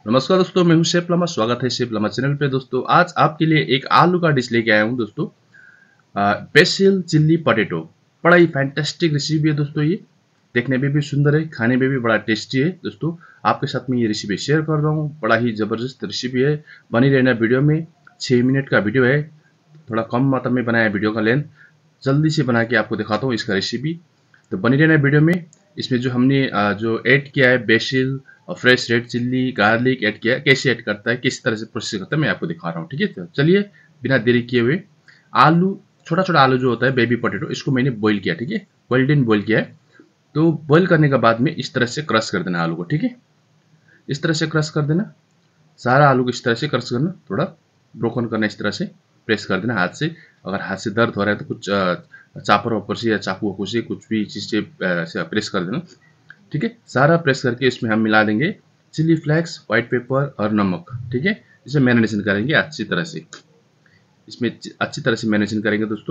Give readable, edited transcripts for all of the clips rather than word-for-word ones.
नमस्कार दोस्तों, मैं हूं शेफ लम्हा। स्वागत है शेफ लम्हा चैनल पे। दोस्तों आज आपके लिए एक आलू का डिश लेके आया हूं दोस्तों। Basil chilli potato. बड़ा ही फैंटास्टिक रेसिपी है दोस्तों। ये देखने में भी सुंदर है, खाने में भी बड़ा टेस्टी है दोस्तों। आपके साथ में ये रेसिपी शेयर कर रहा हूँ। बड़ा ही जबरदस्त रेसिपी है। बनी रहना वीडियो में। 6 मिनट का वीडियो है। थोड़ा कम मात्रा में बनाया वीडियो का लेंथ। जल्दी से बना के आपको दिखाता हूँ इसका रेसिपी। तो बनी रहना वीडियो में। इसमें जो हमने जो ऐड किया है बेसिल और fresh red chilli garlic add किया है, कैसे ऐड करता है, किस तरह से प्रोसेस करता है, मैं आपको दिखा रहा हूँ। ठीक है, तो चलिए बिना देरी किए हुए आलू, छोटा छोटा आलू जो होता है बेबी पोटैटो, इसको मैंने बॉईल किया। ठीक है, वेल डन बॉईल किया है। तो बॉईल करने के बाद में इस तरह से क्रश कर देना आलू को। ठीक है, इस तरह से क्रश कर देना सारा आलू को। इस तरह से क्रश करना, थोड़ा ब्रोकन करना, इस तरह से प्रेस कर देना हाथ से। अगर हाथ से दर्द हो रहा है तो कुछ चापर वापर से या चाकू वाकू से कुछ भी चीज़ से प्रेस कर देना। ठीक है, सारा प्रेस करके इसमें हम मिला देंगे चिली फ्लेक्स, व्हाइट पेपर और नमक। ठीक है, इसे मैरिनेशन करेंगे अच्छी तरह से। इसमें अच्छी तरह से मैरिनेशन करेंगे दोस्तों।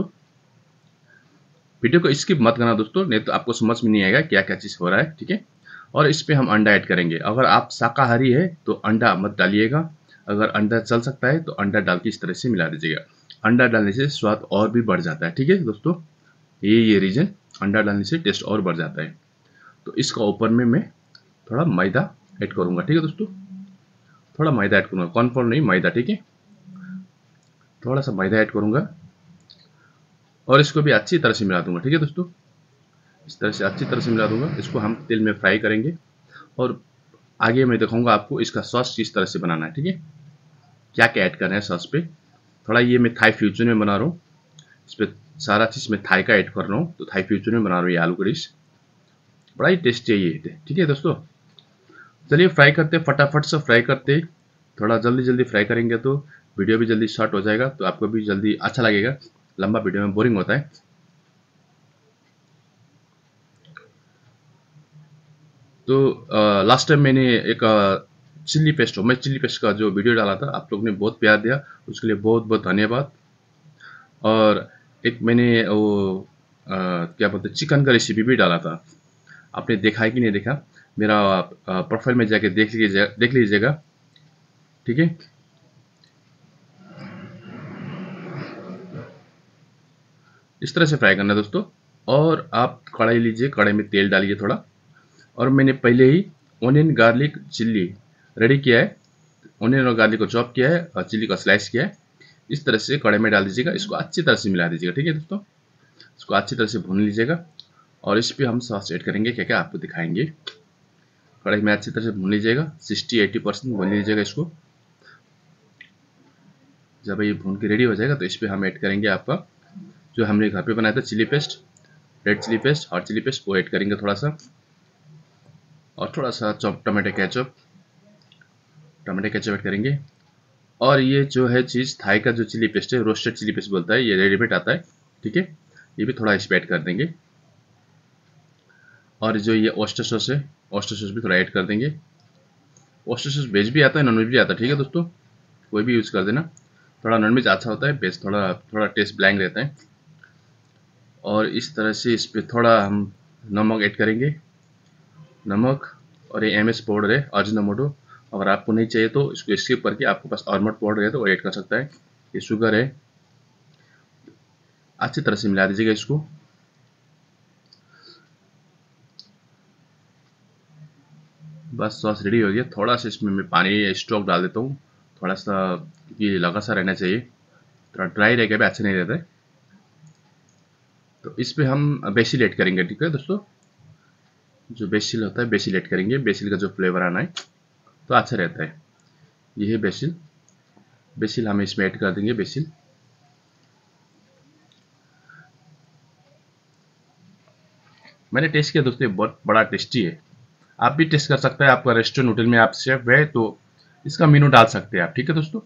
वीडियो को स्किप मत करना दोस्तों, नहीं तो आपको समझ में नहीं आएगा क्या क्या चीज़ हो रहा है। ठीक है, और इस पे हम अंडा ऐड करेंगे। अगर आप शाकाहारी है तो अंडा मत डालिएगा। अगर अंडा चल सकता है तो अंडा डाल के इस तरह से मिला दीजिएगा। अंडा डालने से स्वाद और भी बढ़ जाता है। ठीक है दोस्तों, ये रीजन, अंडा डालने से टेस्ट और बढ़ जाता है। तो इसका ऊपर में मैं थोड़ा मैदा ऐड करूंगा। ठीक है दोस्तों, थोड़ा मैदा ऐड करूंगा, कॉर्नफ्लोर नहीं, मैदा। ठीक है, थोड़ा सा मैदा ऐड करूंगा और इसको भी अच्छी तरह से मिला दूंगा। ठीक है दोस्तों, इस तरह से अच्छी तरह से मिला दूंगा। इसको हम तेल में फ्राई करेंगे और आगे मैं दिखाऊंगा आपको इसका सॉस किस तरह से बनाना है। ठीक है, क्या क्या ऐड करना है सॉस पे। थोड़ा ये मैं थाई फ्यूजन में बना रहा हूँ। इस पर सारा चीज़ मैं थाई का ऐड कर रहा हूँ, तो थाई फ्यूजन में बना रहा हूँ ये आलू का डिश। बड़ा ही टेस्टी है ये। ठीक है दोस्तों, चलिए फ्राई करते, फटाफट से फ्राई करते। थोड़ा जल्दी जल्दी फ्राई करेंगे तो वीडियो भी जल्दी शॉर्ट हो जाएगा, तो आपको भी जल्दी अच्छा लगेगा। लंबा वीडियो में बोरिंग होता है। तो लास्ट टाइम मैंने एक चिल्ली पेस्ट, मैं चिल्ली पेस्ट का जो वीडियो डाला था, आप लोग ने बहुत प्यार दिया, उसके लिए बहुत बहुत धन्यवाद। और एक मैंने वो क्या बोलते हैं, चिकन का रेसिपी भी डाला था। आपने देखा है कि नहीं देखा, मेरा प्रोफाइल में जाके देख लीजिएगा। ठीक है, इस तरह से फ्राई करना है दोस्तों। और आप कढ़ाई लीजिए, कढ़ाई में तेल डालिए थोड़ा। और मैंने पहले ही ऑनियन गार्लिक चिल्ली रेडी किया है। ऑनियन और गार्लिक को चॉप किया है और चिल्ली का स्लाइस किया है। इस तरह से कढ़ाई में डाल दीजिएगा, इसको अच्छी तरह से मिला दीजिएगा। ठीक है दोस्तों, इसको अच्छी तरह से भून लीजिएगा। और इस पर हम सॉस ऐड करेंगे, क्या क्या आपको दिखाएंगे। कढ़ाई में अच्छी तरह से भून लीजिएगा, 60-80% भून लीजिएगा इसको। जब ये भून के रेडी हो जाएगा तो इस पर हम ऐड करेंगे आपका जो हमने घर पे बनाया था chilli paste, red chilli paste, hot chilli paste, वो ऐड करेंगे थोड़ा सा। और थोड़ा सा चॉप टमाटो केचप ऐड करेंगे। और ये जो है चीज़, थाई का जो चिली पेस्ट है, रोस्टेड चिली पेस्ट बोलता है, ये रेडीमेड आता है। ठीक है, ये भी थोड़ा इस पर ऐड कर देंगे। और जो ये ऑयस्टर सॉस है, ऑयस्टर सॉस भी थोड़ा ऐड कर देंगे। ऑयस्टर सॉस वेज भी आता है, नॉन वेज भी आता है। ठीक है दोस्तों, कोई भी यूज़ कर देना। थोड़ा नॉन वेज अच्छा होता है, वेज थोड़ा थोड़ा टेस्ट ब्लैंक रहता है। और इस तरह से इस पर थोड़ा हम नमक ऐड करेंगे, नमक। और ये एमएस पाउडर है, अजिनोमोटो। अगर आपको नहीं चाहिए तो इसको स्किप करके, आपके पास ऑलमंड पाउडर है तो वो ऐड कर सकता है। ये शुगर है। अच्छी तरह से मिला दीजिएगा इसको। बस सॉस रेडी हो गया। थोड़ा सा इसमें मैं पानी स्टॉक डाल देता हूँ, थोड़ा सा, क्योंकि लगा सा रहना चाहिए। थोड़ा ड्राई रह के भी अच्छा नहीं रहता है। तो इस पे हम बेसिल ऐड करेंगे। ठीक है दोस्तों, जो बेसिल होता है बेसिल ऐड करेंगे। बेसिल का जो फ्लेवर आना है तो अच्छा रहता है। ये है बेसिल। बेसिल हम इसमें ऐड कर देंगे। बेसिल मैंने टेस्ट किया दोस्तों, बहुत बड़ा टेस्टी है। आप भी टेस्ट कर सकते हैं। आपका रेस्टोरेंट होटल में आप शेफ है तो इसका मेनू डाल सकते हैं आप। ठीक है दोस्तों,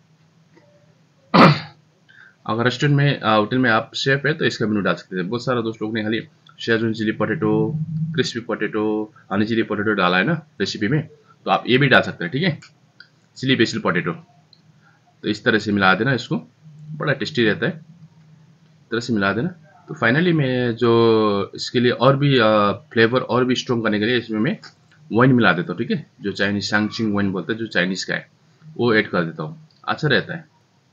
अगर रेस्टोरेंट में होटल में आप शेफ है तो इसका मेनू डाल सकते हैं। बहुत सारे दोस्त लोग ने खाली Schezwan chilli potato, crispy potato, honey chilli potato डाला है ना रेसिपी में, तो आप ये भी डाल सकते हैं। ठीक है, चिली बेसिल पोटैटो। तो इस तरह से मिला देना इसको, बड़ा टेस्टी रहता है। इस तरह से मिला देना। तो फाइनली मैं जो इसके लिए और भी फ्लेवर और भी स्ट्रॉन्ग करने के लिए इसमें मैं वाइन मिला देता हूँ, ठीक है, जो चाइनीज सांगचिंग वाइन बोलते हैं, जो चाइनीज का है वो ऐड कर देता हूँ, अच्छा रहता है।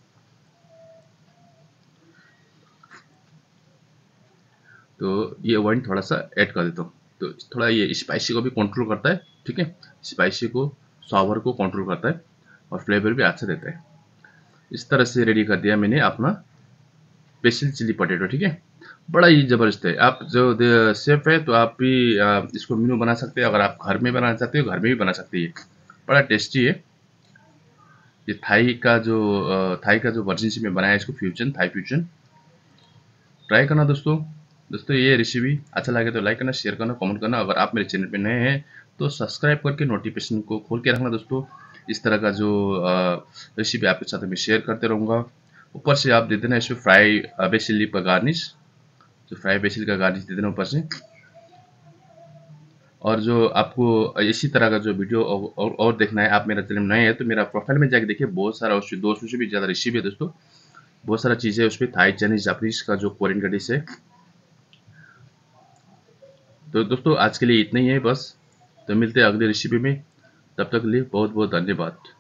तो ये वाइन थोड़ा सा ऐड कर देता हूँ, तो थोड़ा ये स्पाइसी को भी कंट्रोल करता है, ठीक है, स्पाइसी को, सावर को कंट्रोल करता है और फ्लेवर भी अच्छा देता है। इस तरह से रेडी कर दिया मैंने अपना बेसिल चिली पोटैटो, ठीक है, बड़ा ही ज़बरदस्त है। आप जो शेफ़ है तो आप भी इसको मेनू बना सकते हैं, अगर आप घर में बनाना चाहते हो घर में भी बना सकते हैं, बड़ा टेस्टी है। ये थाई का जो वर्जन से मैं बनाया इसको, फ्यूजन, थाई फ्यूजन, ट्राई करना दोस्तों। दोस्तों ये रेसिपी अच्छा लगे तो लाइक करना, शेयर करना, कमेंट करना। अगर आप मेरे चैनल पे नए हैं तो सब्सक्राइब करके नोटिफिकेशन को खोल के रखना दोस्तों। इस तरह का जो रेसिपी आपके साथ मैं शेयर करते रहूँगा। ऊपर से आप दे देना इसमें फ्राई बेसिल लीफ का गार्निश, जो फ्राई बेसिल का गार्निश दे देना ऊपर से। और जो आपको इसी तरह का जो वीडियो और देखना है, आप मेरा चैनल नए हैं तो मेरा प्रोफाइल में जाके देखिए, बहुत सारा उसमें 200 से भी ज़्यादा रेसिपी है दोस्तों, बहुत सारा चीज़ें उसमें, थाई, चाइनीज, जापानीज का जो कोरियन का डिश है। तो दोस्तों आज के लिए इतना ही है बस, तो मिलते हैं अगली रेसिपी में, तब तक के लिए बहुत बहुत धन्यवाद।